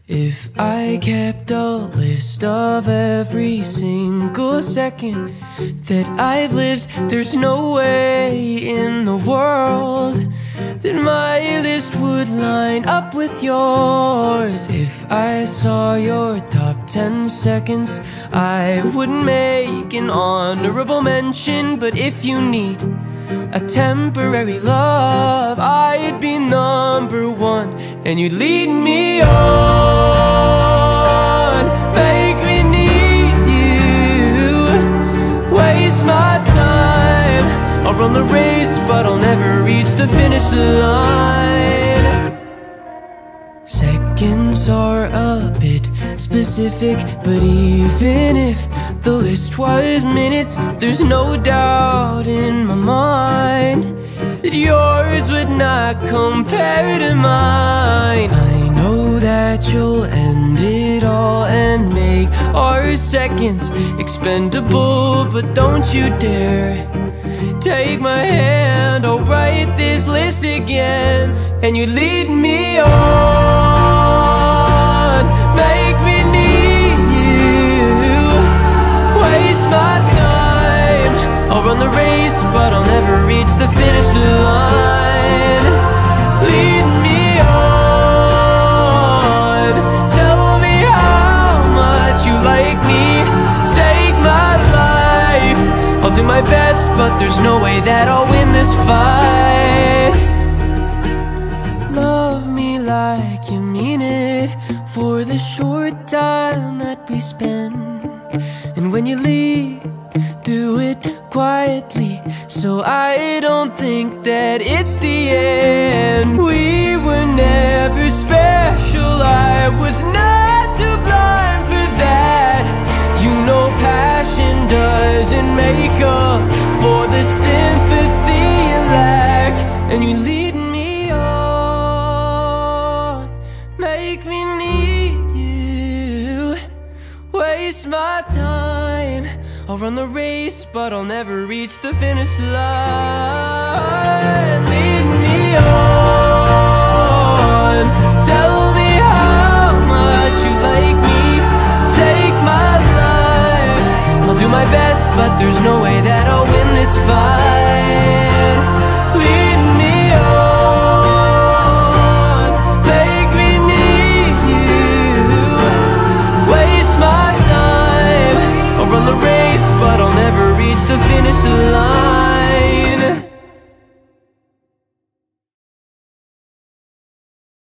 If I kept a list of every single second that I've lived, there's no way in the world that my list would line up with yours. If I saw your top 10 seconds, I would make an honorable mention. But if you need a temporary love, I'd be number one, and you'd lead me on, make me need you, waste my time. I'll run the race, but I'll never reach the finish line. Seconds are a bit specific, but even if the list was minutes, there's no doubt in my mind that yours would not compare to mine. I know that you'll end it all and make our seconds expendable, but don't you dare take my hand. I'll write this list again, and you lead me on, make me need you, waste my time. I'll run the race, but I'll never reach the finish line. Lead me on, tell me how much you like me, take my life. I'll do my best, but there's no way that I'll win this fight. Love me like you mean it, for the short time that we spend. And when you leave, do it quietly, so I don't think that it's the end. We were never special, I was not too blind for that. You know passion doesn't make up for the sympathy you lack, and you lead me on, make me need you, waste my time. I'll run the race, but I'll never reach the finish line. Lead me on, tell me how much you like me, take my life. I'll do my best, but there's no way that I'll win this fight.